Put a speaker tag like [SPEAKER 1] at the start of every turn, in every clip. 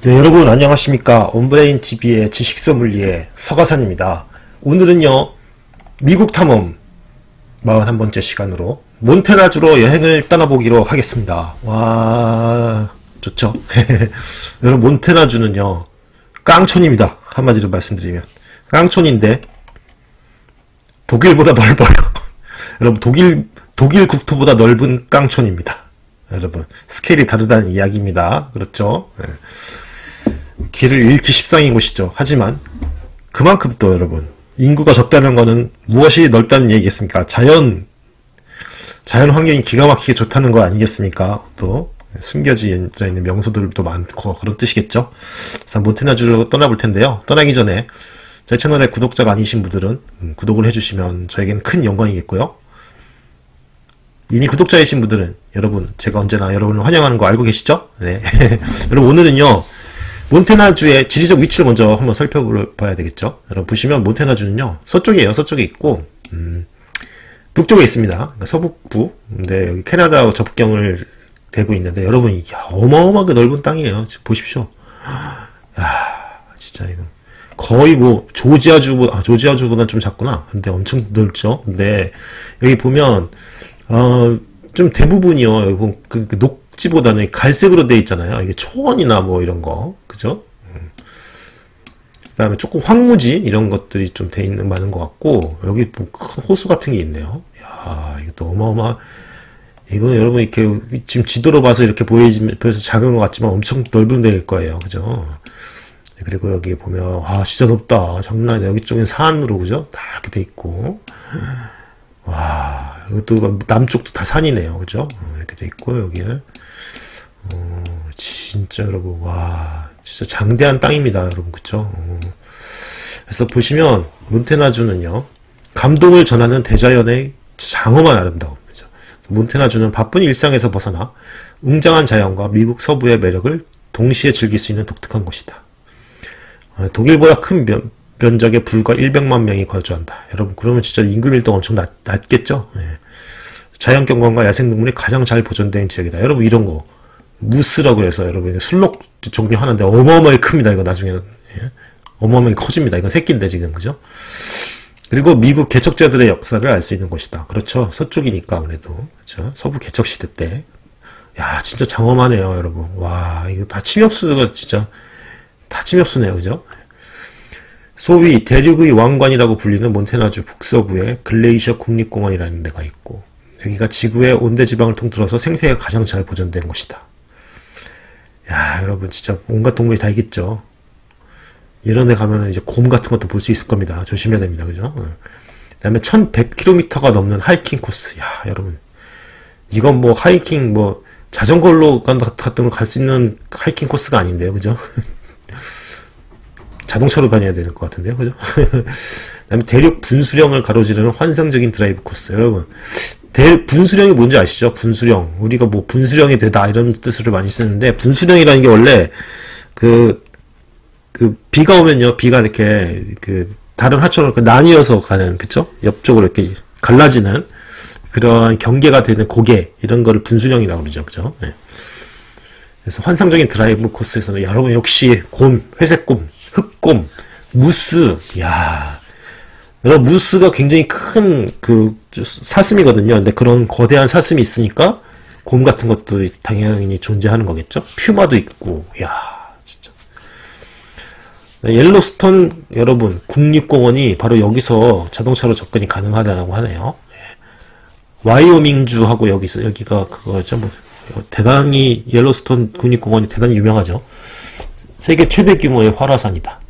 [SPEAKER 1] 네, 여러분 안녕하십니까. 온브레인TV의 지식서물리의 서가산입니다. 오늘은요 미국 탐험 41번째 시간으로 몬태나주로 여행을 떠나보기로 하겠습니다. 와 좋죠. 여러분 몬태나주는요 깡촌입니다. 한마디로 말씀드리면 깡촌인데 독일보다 넓어요. 여러분 독일 국토보다 넓은 깡촌입니다. 여러분 스케일이 다르다는 이야기입니다. 그렇죠. 네. 길을 잃기 십상인 곳이죠. 하지만 그만큼 또 여러분 인구가 적다는 것은 무엇이 넓다는 얘기겠습니까? 자연 환경이 기가 막히게 좋다는 거 아니겠습니까? 또 숨겨져 있는 명소들도 많고 그런 뜻이겠죠. 그래서 몬태나주로 떠나볼 텐데요. 떠나기 전에 제 채널에 구독자가 아니신 분들은 구독을 해주시면 저에게는 큰 영광이겠고요. 이미 구독자이신 분들은 여러분 제가 언제나 여러분을 환영하는 거 알고 계시죠? 네. 여러분 오늘은요 몬태나주의 지리적 위치를 먼저 한번 살펴봐야 되겠죠. 여러분 보시면 몬태나주는요 서쪽이에요. 서쪽에 있고 북쪽에 있습니다. 그러니까 서북부. 근데 여기 캐나다와 접경을 대고 있는데 여러분 이게 어마어마하게 넓은 땅이에요. 지금 보십시오. 진짜 이건 거의 뭐 조지아주보다 좀 작구나. 근데 엄청 넓죠. 근데 여기 보면 좀 대부분이요. 여기 그 녹지보다는 갈색으로 되어 있잖아요. 이게 초원이나 뭐 이런 거. 그죠? 그 다음에 조금 황무지 이런 것들이 좀 돼 있는 많은 것 같고 여기 뭐 큰 호수 같은 게 있네요. 야, 이것도 어마어마. 이거는 여러분 이렇게 지금 지도로 봐서 이렇게 보여서 작은 것 같지만 엄청 넓은 데일 거예요. 그죠? 그리고 여기 보면 진짜 높다. 장난 아니다. 여기 쪽엔 산으로 그죠? 다 이렇게 돼 있고. 와, 이것도 남쪽도 다 산이네요. 그죠? 이렇게 돼 있고 여기를 진짜 여러분 와 진짜 장대한 땅입니다. 여러분 그쵸? 그래서 보시면 몬태나주는요 감동을 전하는 대자연의 장엄한 아름다움. 그죠? 몬태나주는 바쁜 일상에서 벗어나 웅장한 자연과 미국 서부의 매력을 동시에 즐길 수 있는 독특한 곳이다. 독일보다 큰 면적에 불과 100만 명이 거주한다. 여러분 그러면 진짜 임금 밀도가 엄청 낮겠죠? 네. 자연경관과 야생동물이 가장 잘 보존된 지역이다. 여러분 이런 거 무스라고 해서 여러분 술록 종류 하나인데 어마어마하게 큽니다. 이거 나중에는 어마어마하게 커집니다. 이건 새끼인데 지금 그죠? 그리고 미국 개척자들의 역사를 알 수 있는 곳이다. 그렇죠? 서쪽이니까 아무래도 그렇죠? 서부 개척 시대 때 진짜 장엄하네요. 여러분 와 이거 다 침엽수가 진짜 다 침엽수네요. 그죠? 소위 대륙의 왕관이라고 불리는 몬태나주 북서부에 글레이셔 국립공원이라는 데가 있고 여기가 지구의 온대지방을 통틀어서 생태계가 가장 잘 보존된 곳이다. 여러분 진짜 온갖 동물이 다 있겠죠. 이런 데 가면 이제 곰 같은 것도 볼 수 있을 겁니다. 조심해야 됩니다. 그죠? 그 다음에 1100km가 넘는 하이킹 코스. 여러분 이건 뭐 하이킹 뭐 자전거로 같은 거 갈 수 있는 하이킹 코스가 아닌데요. 그죠? 자동차로 다녀야 될 것 같은데요. 그죠? 그 다음에 대륙 분수령을 가로지르는 환상적인 드라이브 코스. 여러분 분수령이 뭔지 아시죠? 분수령. 우리가 뭐 분수령이 되다 이런 뜻을 많이 쓰는데 분수령이라는 게 원래 비가 오면요. 비가 이렇게 다른 하천으로 나뉘어서 가는 그쵸? 옆쪽으로 이렇게 갈라지는 그런 경계가 되는 고개 이런 거를 분수령이라고 그러죠. 그죠? 네. 그래서 환상적인 드라이브 코스에서는 여러분 역시 곰, 회색곰, 흑곰, 무스. 여러분 무스가 굉장히 큰 사슴이거든요. 근데 그런 거대한 사슴이 있으니까 곰 같은 것도 당연히 존재하는 거겠죠. 퓨마도 있고. 진짜. 옐로스톤 여러분 국립공원이 바로 여기서 자동차로 접근이 가능하다고 하네요. 와이오밍주하고 여기가 그거죠. 뭐 대단히 옐로스톤 국립공원이 대단히 유명하죠. 세계 최대 규모의 활화산이다.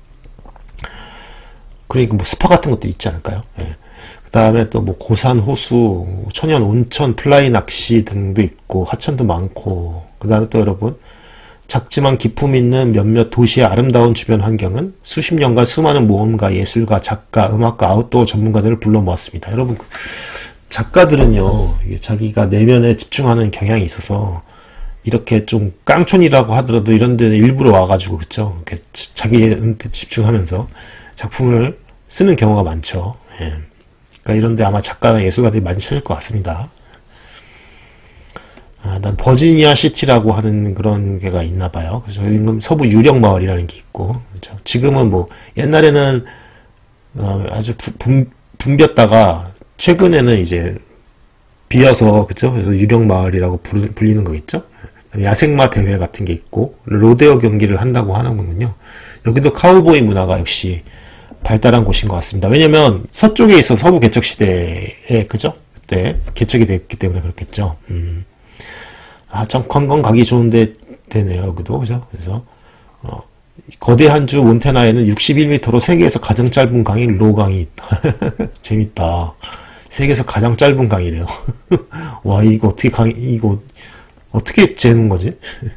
[SPEAKER 1] 그러니까 뭐 스파 같은 것도 있지 않을까요? 그 다음에 또 뭐 고산 호수, 천연 온천, 플라이 낚시 등도 있고 하천도 많고 그 다음에 또 여러분 작지만 기품 있는 몇몇 도시의 아름다운 주변 환경은 수십 년간 수많은 모험가, 예술가, 작가, 음악가, 아웃도어 전문가들을 불러 모았습니다. 여러분 작가들은요 자기가 내면에 집중하는 경향이 있어서 이렇게 좀 깡촌이라고 하더라도 이런 데는 일부러 와가지고 그쵸? 이렇게 자기한테 집중하면서 작품을 쓰는 경우가 많죠. 그러니까 이런데 아마 작가나 예술가들이 많이 찾을 것 같습니다. 난 버지니아 시티라고 하는 그런 게가 있나 봐요. 그래서 지금 서부 유령 마을이라는 게 있고, 그렇죠? 지금은 뭐 옛날에는 아주 붐볐다가 최근에는 이제 비어서, 그죠? 그래서 유령 마을이라고 불리는 거겠죠? 야생마 대회 같은 게 있고 로데오 경기를 한다고 하는군요. 여기도 카우보이 문화가 역시 발달한 곳인 것 같습니다. 왜냐면 서쪽에 있어 서부 개척 시대에, 그죠? 그때 개척이 됐기 때문에 그렇겠죠. 참 관광 가기 좋은데 되네요. 여기도, 그죠? 그래서 거대한 주 몬태나에는 61m로 세계에서 가장 짧은 강이 로강이 있다. 재밌다. 세계에서 가장 짧은 강이래요. 와, 이거 어떻게 재는 거지?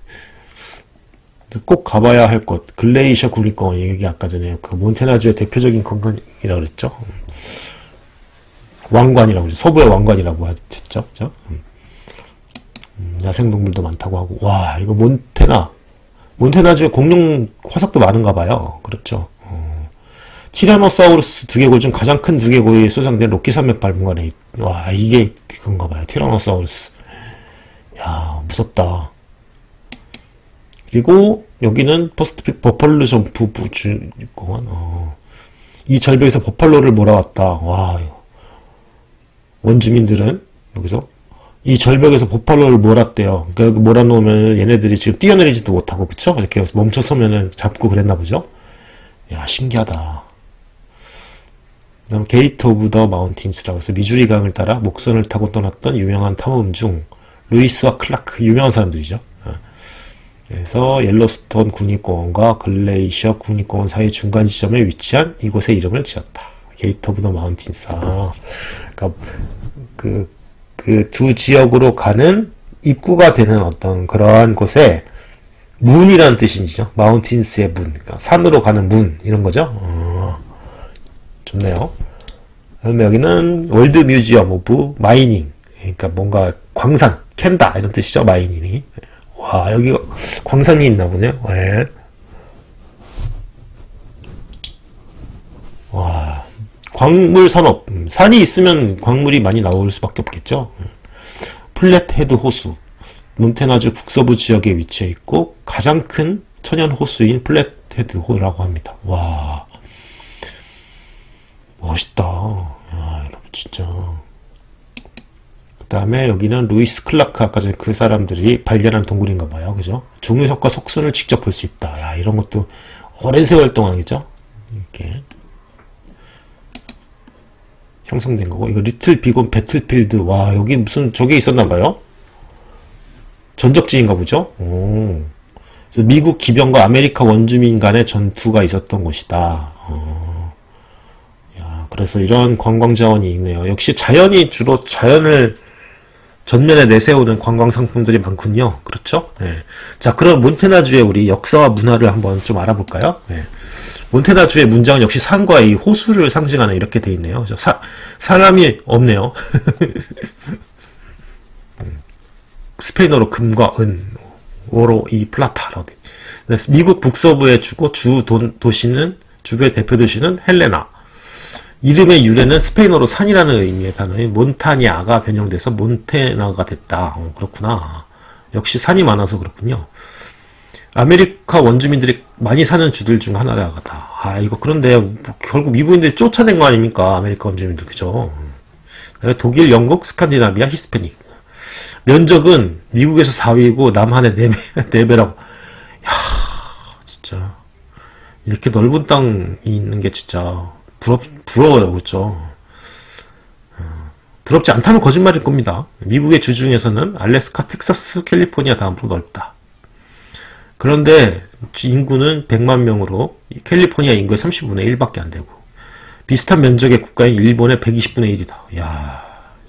[SPEAKER 1] 꼭 가봐야 할 곳. 글레이셔 국립공원. 여기 아까 전에 그 몬태나주의 대표적인 공간이라고 그랬죠. 왕관이라고 그랬죠. 서부의 왕관이라고 했죠. 그죠? 야생동물도 많다고 하고. 와, 이거 몬태나주에 공룡 화석도 많은가 봐요. 그렇죠. 티라노사우루스 두개골 중 가장 큰 두개골이 소장된 로키 산맥 박물관에, 와, 이게 그건가 봐요. 티라노사우루스. 야, 무섭다. 그리고 여기는 퍼스트 버팔로 점프 공원. 이 절벽에서 버팔로를 몰아왔다. 와, 원주민들은 여기서 이 절벽에서 버팔로를 몰았대요. 그러니까 몰아놓으면 얘네들이 지금 뛰어내리지도 못하고, 그쵸? 이렇게 멈춰서면은 잡고 그랬나 보죠? 야, 신기하다. 그 다음 게이트 오브 더 마운틴스라고 해서 미주리 강을 따라 목선을 타고 떠났던 유명한 탐험 중 루이스와 클라크, 유명한 사람들이죠. 그래서 옐로스톤 국립공원과 글레이셔 국립공원 사이 중간 지점에 위치한 이곳의 이름을 지었다. 게이트 오브 더 마운틴스. 그러니까 그 두 지역으로 가는 입구가 되는 어떤 그러한 곳에 문이라는 뜻이죠. 마운틴스의 문, 그러니까 산으로 가는 문, 이런 거죠. 좋네요. 그다음에 여기는 월드 뮤지엄 오브 마이닝, 그러니까 뭔가 광산, 캔다 이런 뜻이죠. 마이닝이. 와, 여기가 광산이 있나 보네요. 네. 와, 광물 산업. 산이 있으면 광물이 많이 나올 수밖에 없겠죠. 플랫헤드 호수. 몬태나주 북서부 지역에 위치해 있고 가장 큰 천연 호수인 플랫헤드 호라고 합니다. 와, 멋있다. 야, 여러분 진짜. 그 다음에 여기는 루이스 클라크, 아까 전에 그 사람들이 발견한 동굴인가 봐요. 그죠? 종유석과 석순을 직접 볼 수 있다. 야, 이런 것도 오랜 세월 동안이죠. 이렇게 형성된 거고. 이거 리틀 비곤 배틀필드. 와, 여기 무슨 저게 있었나 봐요. 전적지인가 보죠. 오. 미국 기병과 아메리카 원주민 간의 전투가 있었던 곳이다. 야, 그래서 이런 관광 자원이 있네요. 역시 자연이 주로 자연을 전면에 내세우는 관광 상품들이 많군요. 그렇죠? 네. 자, 그럼 몬태나주의 우리 역사와 문화를 한번 좀 알아볼까요? 네. 몬태나주의 문장은 역시 산과 이 호수를 상징하는 이렇게 돼 있네요. 사람이 없네요. 스페인어로 금과 은, 오로 이 플라타라고 돼. 미국 북서부에 주고 주의 대표 도시는 헬레나. 이름의 유래는 스페인어로 산이라는 의미의 단어인 몬타냐가 변형돼서 몬테나가 됐다. 그렇구나. 역시 산이 많아서 그렇군요. 아메리카 원주민들이 많이 사는 주들 중 하나라다. 아, 이거 그런데 결국 미국인들이 쫓아낸 거 아닙니까? 아메리카 원주민들, 그죠? 독일, 영국, 스칸디나비아, 히스패닉. 면적은 미국에서 4위고 남한의 4배라고. 야, 진짜 이렇게 넓은 땅이 있는 게 진짜 부러워요. 그렇죠? 부럽지 않다면 거짓말일 겁니다. 미국의 주 중에서는 알래스카, 텍사스, 캘리포니아 다음으로 넓다. 그런데 인구는 100만 명으로 캘리포니아 인구의 30분의 1밖에 안 되고, 비슷한 면적의 국가인 일본의 120분의 1이다. 야,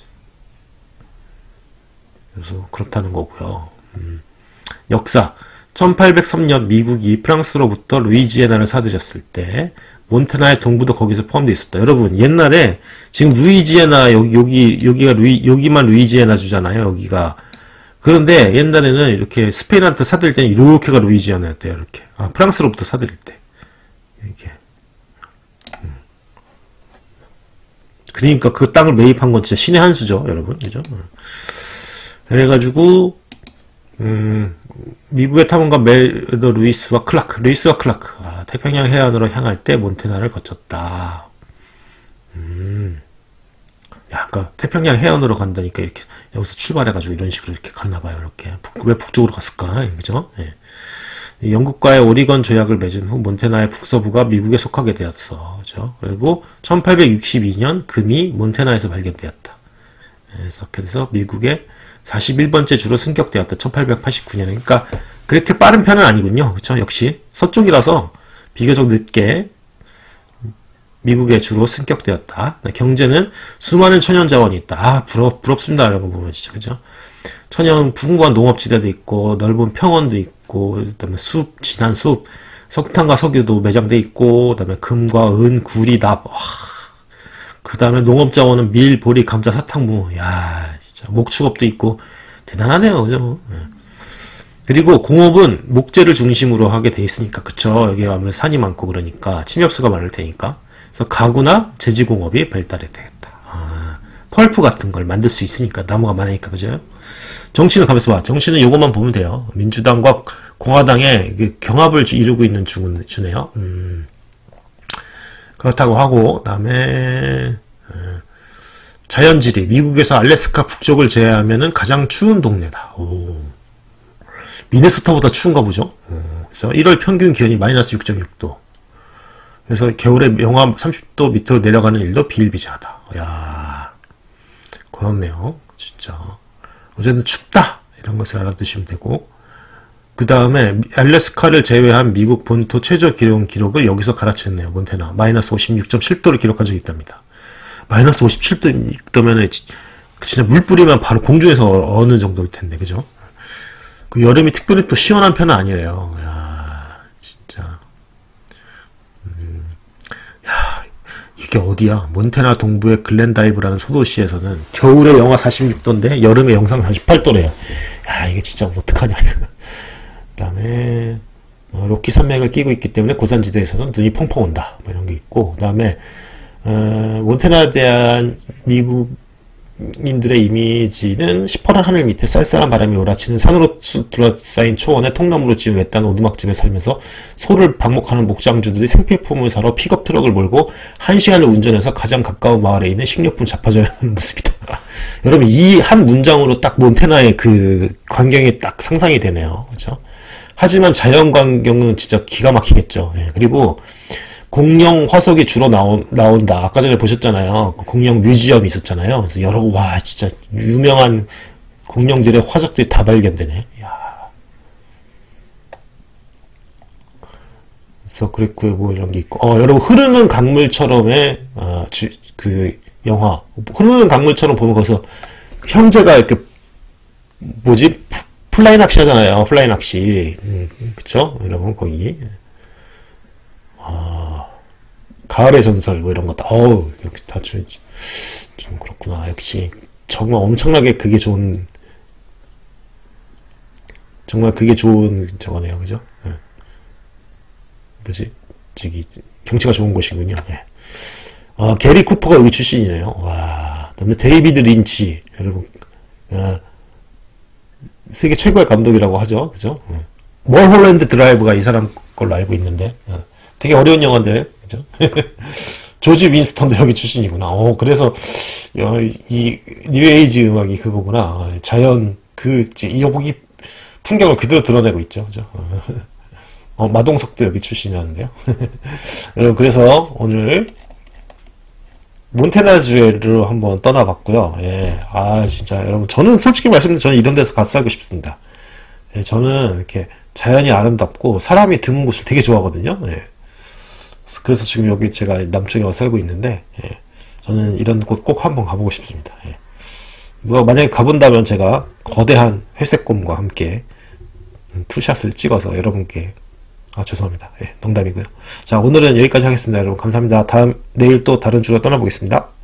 [SPEAKER 1] 그래서 그렇다는 거고요. 역사. 1803년 미국이 프랑스로부터 루이지애나를 사들였을 때 몬테나의 동부도 거기서 포함되어 있었다. 여러분, 옛날에 지금 루이지애나 여기만 루이지애나 주잖아요. 여기가. 그런데 옛날에는 이렇게 스페인한테 사들일 때는 이렇게가 루이지애나였대요. 이렇게. 아, 프랑스로부터 사들일 때. 이렇게. 그러니까 그 땅을 매입한 건 진짜 신의 한 수죠, 여러분. 그죠? 그래가지고 미국의 탐험가 멜더 루이스와 클라크, 태평양 해안으로 향할 때 몬태나를 거쳤다. 야, 그러니까 태평양 해안으로 간다니까 이렇게 여기서 출발해가지고 이런 식으로 이렇게 갔나봐요. 이렇게 왜 북쪽으로 갔을까? 그죠? 예. 영국과의 오리건 조약을 맺은 후 몬태나의 북서부가 미국에 속하게 되었어. 그죠? 그리고 1862년 금이 몬태나에서 발견되었다. 그래서 미국의 41번째 주로 승격되었다. 1889년에. 그러니까 그렇게 빠른 편은 아니군요. 그렇죠? 역시 서쪽이라서 비교적 늦게 미국의 주로 승격되었다. 경제는 수많은 천연 자원이 있다. 아, 부럽습니다. 이런 거 보면 진짜. 그죠? 천연 풍부한 농업지대도 있고 넓은 평원도 있고 그다음에 숲, 진한 숲, 석탄과 석유도 매장돼 있고 그다음에 금과 은, 구리, 납. 그 다음에 농업자원은 밀, 보리, 감자, 사탕무. 야, 진짜 목축업도 있고 대단하네요. 그죠? 그리고 공업은 목재를 중심으로 하게 돼 있으니까, 그쵸? 여기 아무래도 산이 많고 그러니까 침엽수가 많을 테니까. 그래서 가구나 제지공업이 발달이 되겠다. 펄프 같은 걸 만들 수 있으니까, 나무가 많으니까, 그죠? 정치는 가만있어 봐. 정치는 요것만 보면 돼요. 민주당과 공화당의 경합을 이루고 있는 주네요. 그렇다고 하고, 그 다음에 자연지리, 미국에서 알래스카 북쪽을 제외하면은 가장 추운 동네다. 오. 미네소타보다 추운가 보죠. 그래서 1월 평균 기온이 마이너스 6.6도. 그래서 겨울에 영하 30도 밑으로 내려가는 일도 비일비재하다. 야, 그렇네요. 진짜. 어제는 춥다. 이런 것을 알아두시면 되고. 그 다음에 알래스카를 제외한 미국 본토 최저 기록을 여기서 갈아쳤네요. 몬태나. 마이너스 56.7도를 기록한 적이 있답니다. 마이너스 57도면 진짜 물 뿌리면 바로 공중에서 어느 정도일 텐데, 그죠? 그 여름이 특별히 또 시원한 편은 아니래요. 야, 진짜. 야, 이게 어디야? 몬태나 동부의 글렌다이브라는 소도시에서는 겨울에 영하 46도인데 여름에 영상 48도래요. 야, 이게 진짜 어떡하냐. 그 다음에 로키 산맥을 끼고 있기 때문에 고산지대에서는 눈이 펑펑 온다. 뭐 이런 게 있고, 그 다음에 몬태나에 대한 미국인들의 이미지는 시퍼런 하늘 밑에 쌀쌀한 바람이 몰아치는 산으로 둘러싸인 초원에 통나무로 지은 외딴 오두막집에 살면서 소를 방목하는 목장주들이 생필품을 사러 픽업 트럭을 몰고 1시간을 운전해서 가장 가까운 마을에 있는 식료품 잡아줘야 하는 모습이다. 여러분, 이 한 문장으로 딱 몬태나의 그 광경이 딱 상상이 되네요. 그렇죠? 하지만 자연 광경은 진짜 기가 막히겠죠. 예, 그리고 공룡 화석이 주로 나온다. 아까 전에 보셨잖아요. 공룡 뮤지엄이 있었잖아요. 그래서 와, 진짜 유명한 공룡들의 화석들이 다 발견되네. 야. 그래서 그랬고, 뭐 이런 게 있고. 여러분, 흐르는 강물처럼의, 그 영화. 흐르는 강물처럼 보면 거기서 형제가 이렇게, 뭐지? 플라이 낚시 하잖아요. 플라이 낚시. 그쵸? 여러분, 거기. 가을의 전설, 뭐 이런 것도, 역시 다 좀 그렇구나. 역시, 정말 엄청나게 그게 좋은, 저거네요. 그죠? 네. 뭐지? 경치가 좋은 곳이군요. 네. 게리 쿠퍼가 여기 출신이네요. 와, 그다음에 데이비드 린치, 여러분, 세계 최고의 감독이라고 하죠. 그죠? 멀홀랜드 드라이브가 이 사람 걸로 알고 있는데, 되게 어려운 영화인데, 그죠? 조지 윈스턴도 여기 출신이구나. 그래서, 이, 뉴에이지 음악이 그거구나. 자연, 여기 풍경을 그대로 드러내고 있죠. 그죠? 마동석도 여기 출신이라는데요. 여러분, 그래서 오늘, 몬태나주로 한번 떠나봤고요. 예. 진짜, 여러분, 저는 솔직히 말씀드리면 저는 이런 데서 가서 살고 싶습니다. 예, 저는 이렇게 자연이 아름답고 사람이 드문 곳을 되게 좋아하거든요. 예. 그래서 지금 여기 제가 남쪽에 와서 살고 있는데, 예. 저는 이런 곳 꼭 한번 가보고 싶습니다. 예. 만약에 가본다면 제가 거대한 회색곰과 함께 투샷을 찍어서 여러분께, 죄송합니다. 예, 농담이고요. 자, 오늘은 여기까지 하겠습니다. 여러분, 감사합니다. 내일 또 다른 주로 떠나보겠습니다.